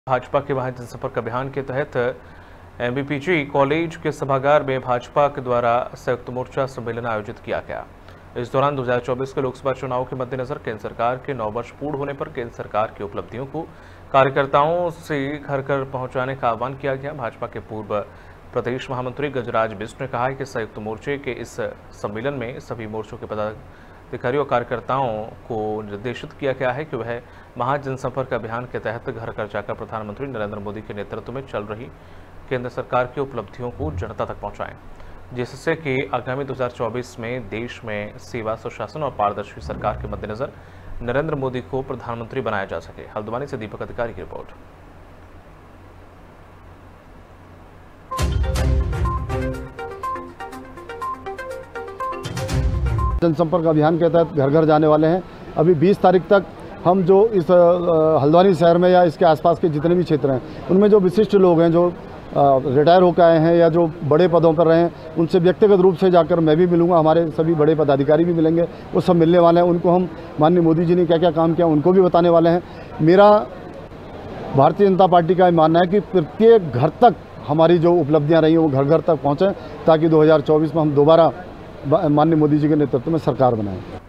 भाजपा के महा जनसंपर्क अभियान के तहत एमबीपीजी कॉलेज के सभागार में भाजपा के द्वारा संयुक्त मोर्चा सम्मेलन आयोजित किया गया। इस दौरान 2024 के लोकसभा चुनाव के मद्देनजर केंद्र सरकार के 9 वर्ष पूर्ण होने पर केंद्र सरकार की उपलब्धियों को कार्यकर्ताओं से घर घर पहुंचाने का आह्वान किया गया। भाजपा के पूर्व प्रदेश महामंत्री गजराज बिष्ट ने कहा है कि संयुक्त मोर्चे के इस सम्मेलन में सभी मोर्चों के पदाधिकारियों और कार्यकर्ताओं को निर्देशित किया गया है कि वह महा जनसंपर्क अभियान के तहत घर घर जाकर प्रधानमंत्री नरेंद्र मोदी के नेतृत्व में चल रही केंद्र सरकार की उपलब्धियों को जनता तक पहुंचाएं, जिससे कि आगामी 2024 में देश में सेवा, सुशासन और पारदर्शी सरकार के मद्देनजर नरेंद्र मोदी को प्रधानमंत्री बनाया जा सके। हल्द्वानी से दीपक अधिकारी की रिपोर्ट। जनसंपर्क अभियान के तहत घर घर जाने वाले हैं। अभी 20 तारीख तक हम जो इस हल्द्वानी शहर में या इसके आसपास के जितने भी क्षेत्र हैं उनमें जो विशिष्ट लोग हैं, जो रिटायर होकर आए हैं या जो बड़े पदों पर रहे हैं, उनसे व्यक्तिगत रूप से जाकर मैं भी मिलूंगा। हमारे सभी बड़े पदाधिकारी भी मिलेंगे, वो सब मिलने वाले हैं। उनको हम माननीय मोदी जी ने क्या क्या काम किया उनको भी बताने वाले हैं। मेरा भारतीय जनता पार्टी का मानना है कि प्रत्येक घर तक हमारी जो उपलब्धियाँ रही हैं वो घर घर तक पहुँचें, ताकि 2024 में हम दोबारा माननीय मोदी जी के नेतृत्व में सरकार बनाएं।